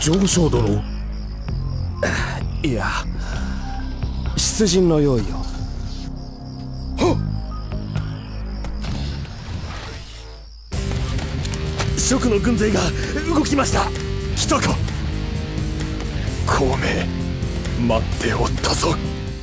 上昇殿。いや、出陣の用意を。はっ。蜀の軍勢が動きました。来たか。孔明、待っておったぞ。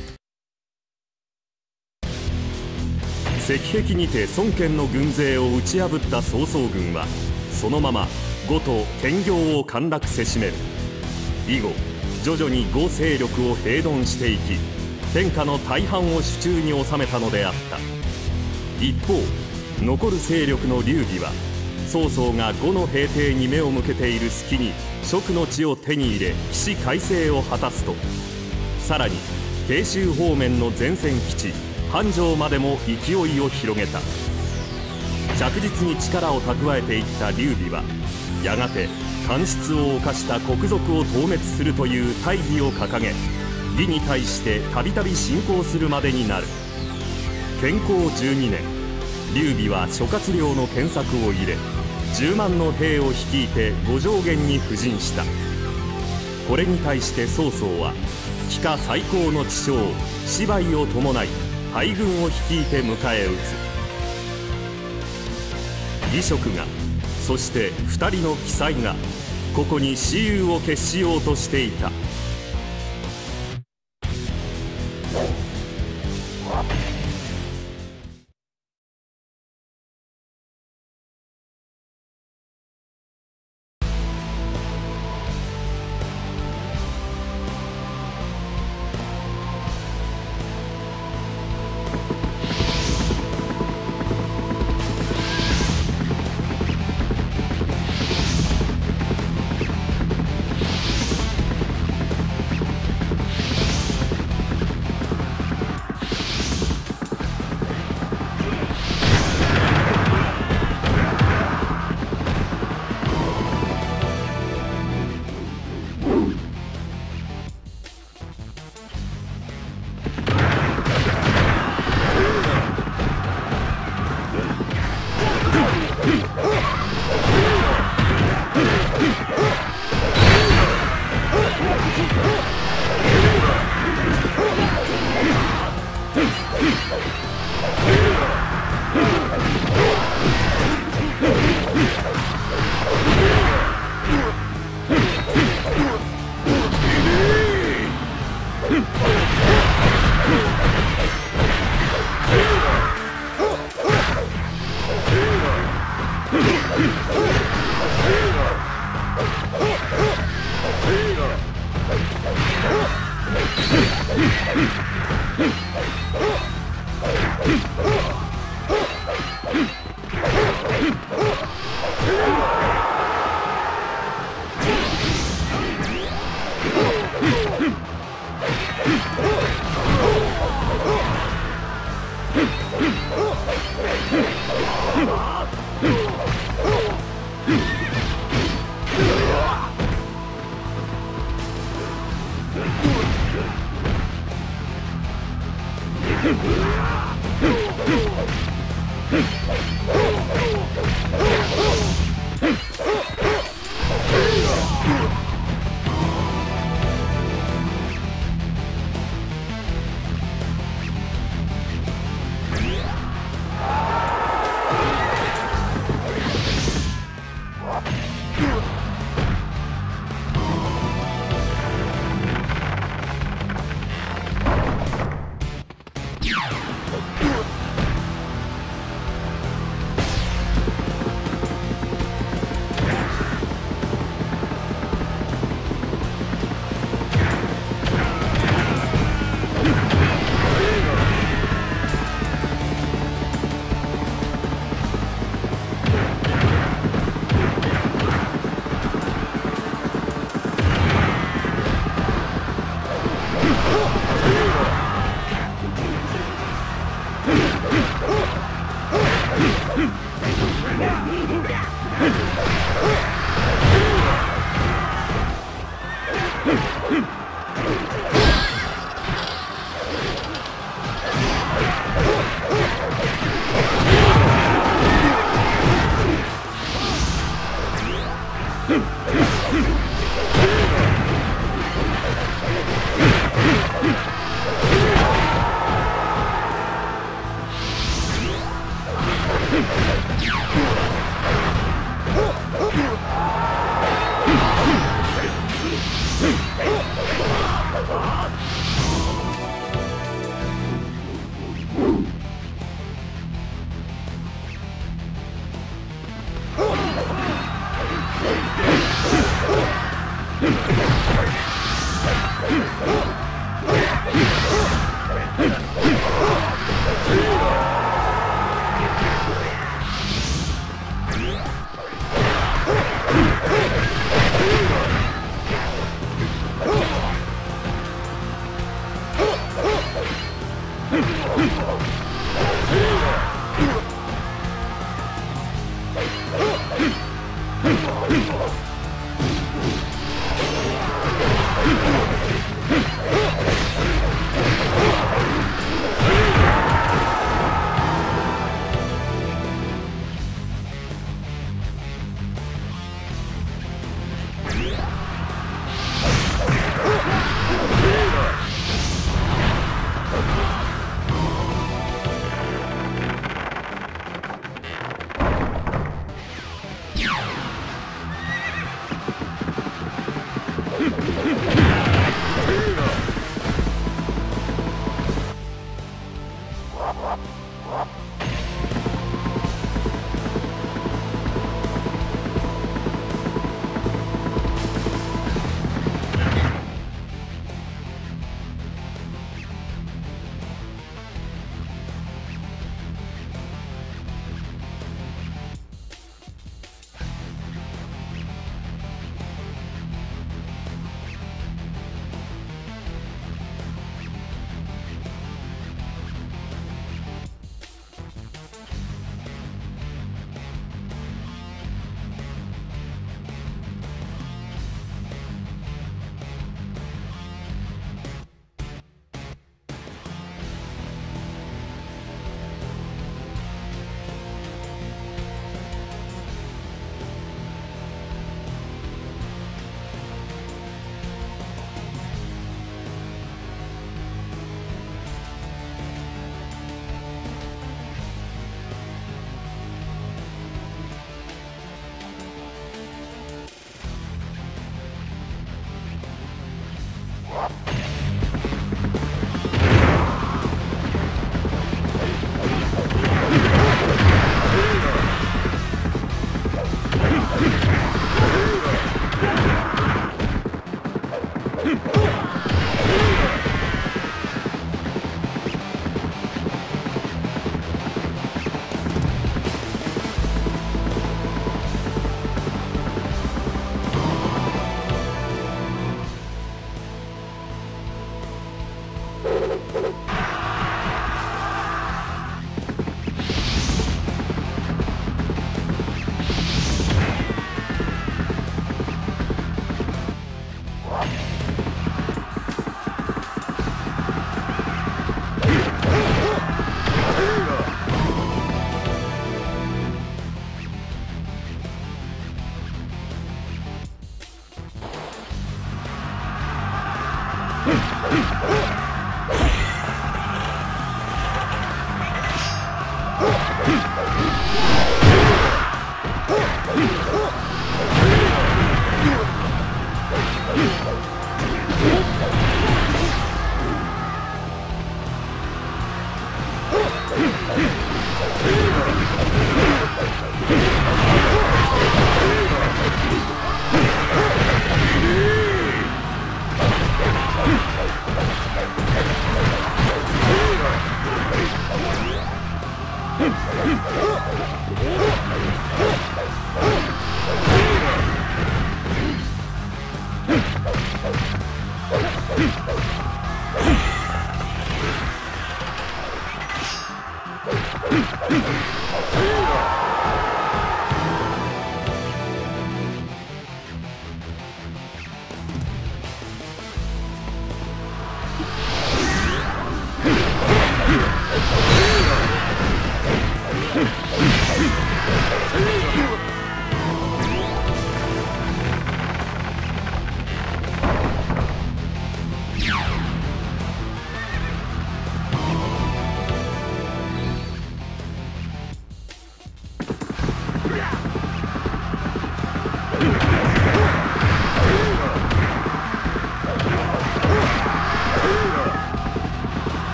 石壁にて孫権の軍勢を打ち破った曹操軍はそのまま呉と兼業を陥落せしめる。以後徐々に呉勢力を平頓していき、天下の大半を手中に収めたのであった。一方残る勢力の劉備は曹操が呉の平定に目を向けている隙に蜀の地を手に入れ起死回生を果たすと、さらに慶州方面の前線基地繁昌までも勢いを広げた。着実に力を蓄えていった劉備はやがて官室を犯した国賊を討滅するという大義を掲げ、魏に対してたびたび侵攻するまでになる。建康12年、劉備は諸葛亮の検索を入れ10万の兵を率いて五条原に布陣した。これに対して曹操は帰化最高の知将芝居を伴い大軍を率いて迎え撃つ。義職が、そして2人の奇才がここに雌雄を決しようとしていた。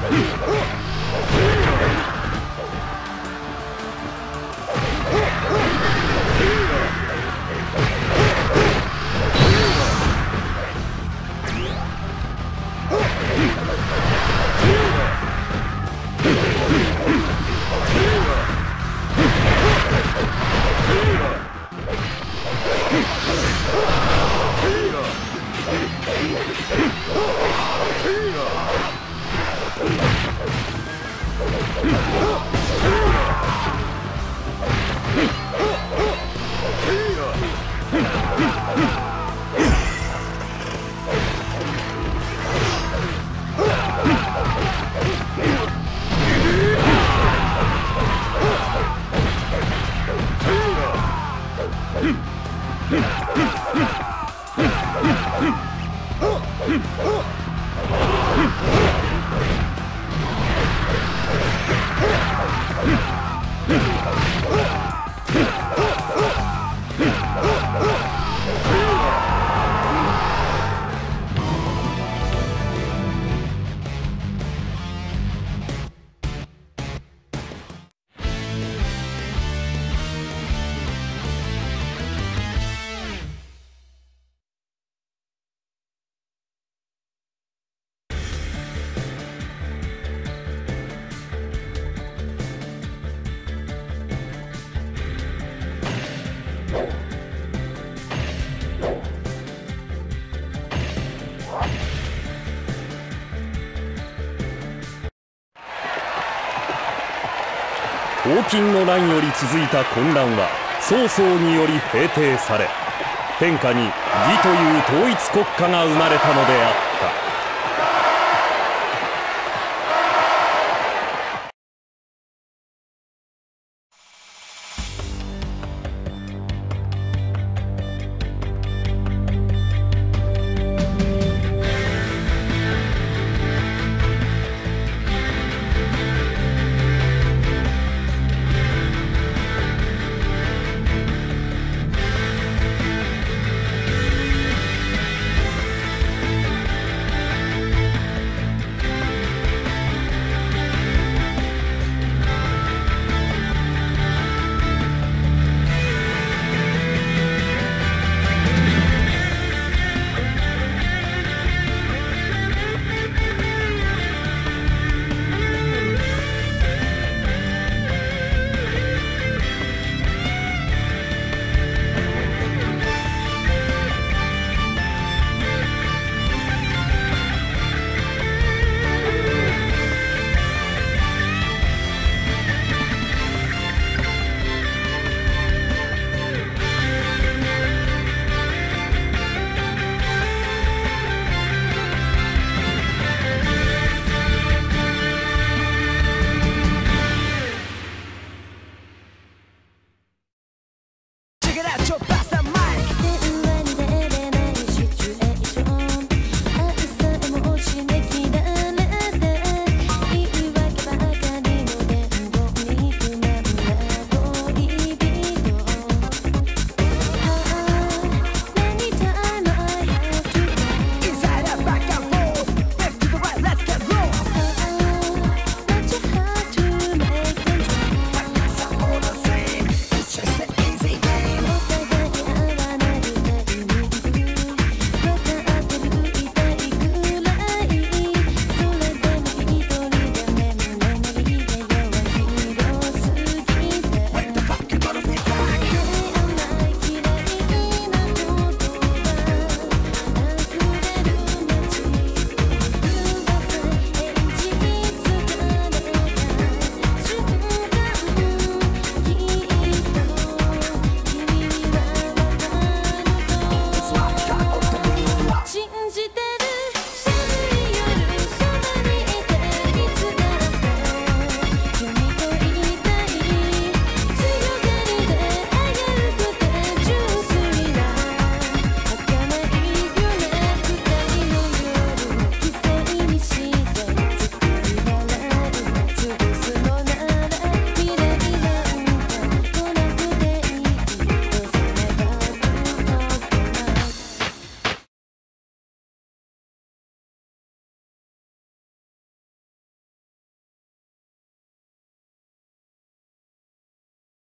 黄金の乱より続いた混乱は曹操により平定され、天下に魏という統一国家が生まれたのであった。